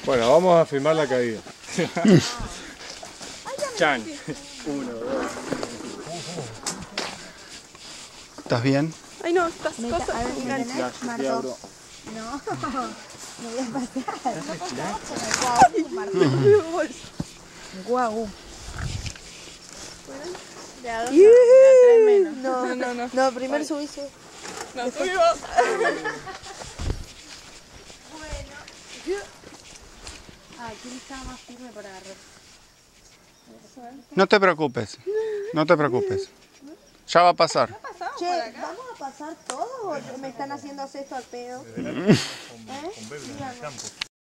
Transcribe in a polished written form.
Bueno, vamos a filmar la caída. Chan. 1, 2. ¿Estás bien? Ay no, estas cosas me enganchan. Marco. No, me voy a pasar. Guau. De a 2 no, de a 3 menos. No, no, primero subí. No subimos. Aquí está más firme para agarrar. No te preocupes. No te preocupes. Ya va a pasar. Che, ¿vamos a pasar todo o me están haciendo esto al pedo? Con Bebe en el campo.